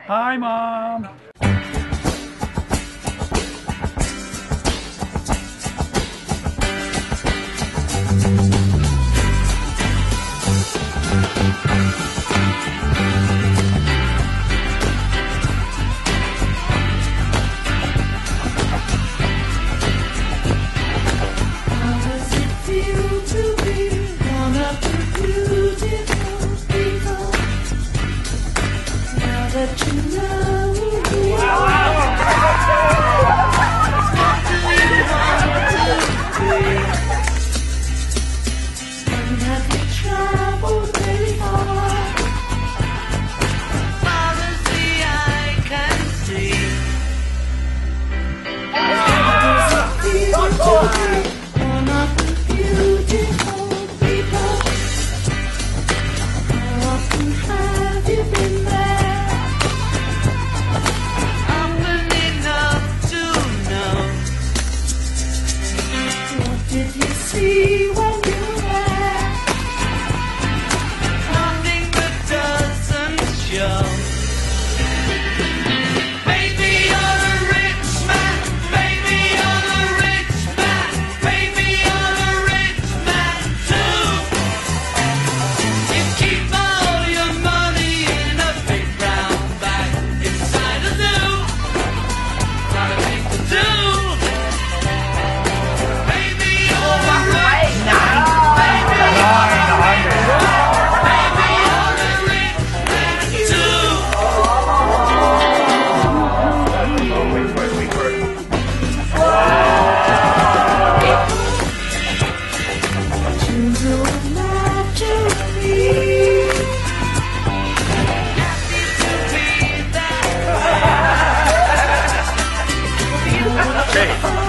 Hi, Mom. That you know what do you want to be? And have you traveled very far? Far as the eye can see. How does it feel to be one of the beautiful people? How often have you been there? Did you see when you were there? Nothing that doesn't show. Baby, you're a rich man. Baby, you're a rich man. Baby, you're a rich man too. You keep all your money in a big brown bag inside a zoo. Not a thing to do. Hey.